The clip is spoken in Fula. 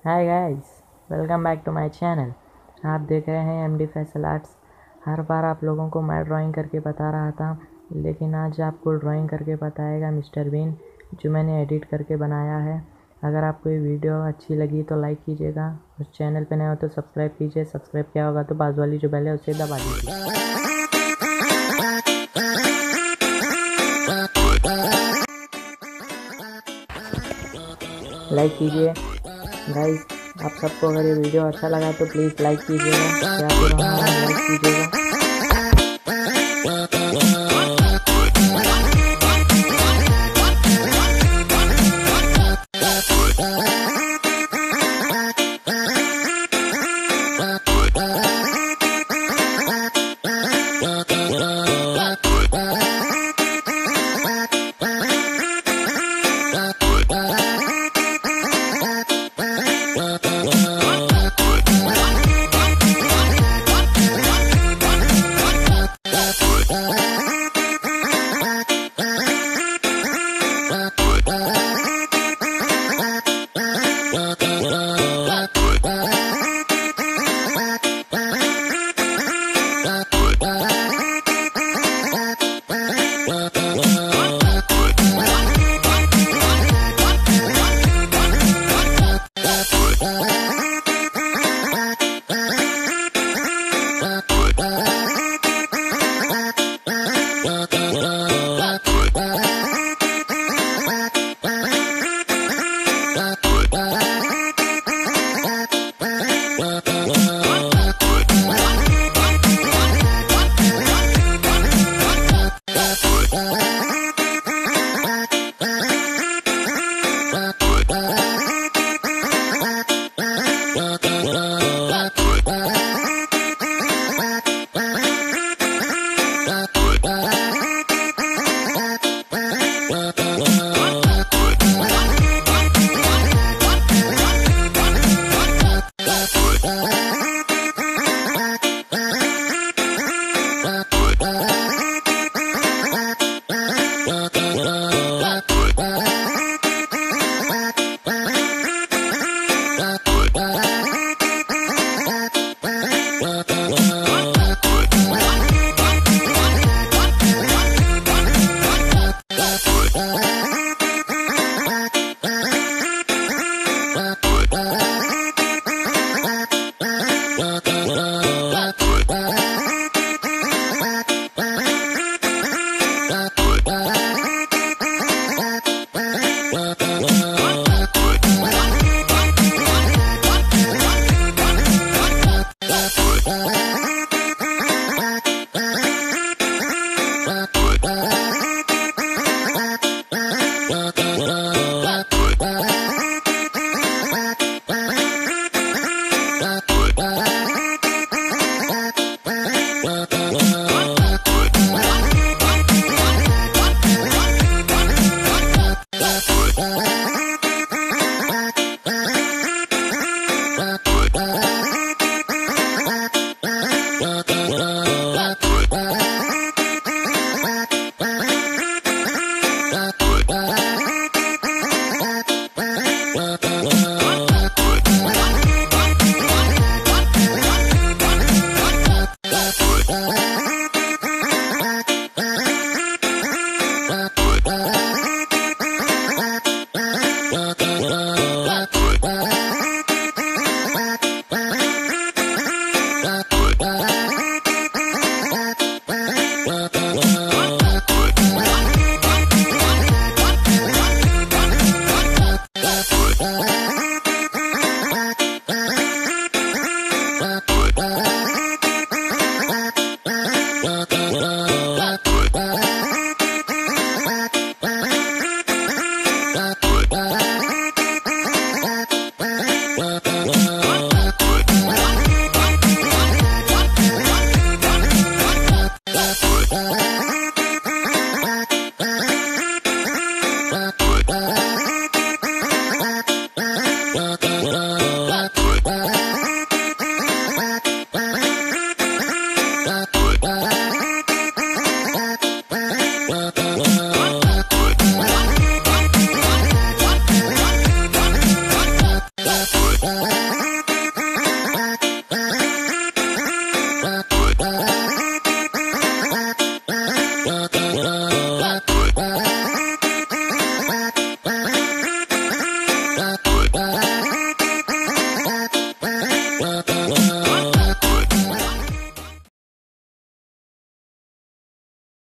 Hi guys, welcome back to my channel. आप देख रहे हैं एमडी फैसल आर्ट्स। हर बार आप लोगों को मैं ड्राइंग करके बता रहा था, लेकिन आज आपको ड्राइंग करके बताएगा मिस्टर बीन, जो मैंने एडिट करके बनाया है। अगर आपको ये वीडियो अच्छी लगी तो लाइक कीजिएगा, उस चैनल पे नए हो तो सब्सक्राइब कीजिए। सब्सक्राइब किया होगा तो बाजू वाली जो बेल है उसे दबा दीजिए। लाइक कीजिए गाइस। आप सबको अगर ये वीडियो अच्छा लगा तो प्लीज़ लाइक कीजिएगा या फिर लाइक कीजिएगा।